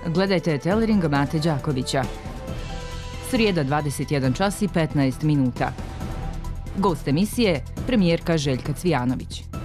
Gledajte Teleringa Mate Đakovića. Srijeda 21 čas i 15 minuta. Gost emisije, premijerka Željka Cvijanović.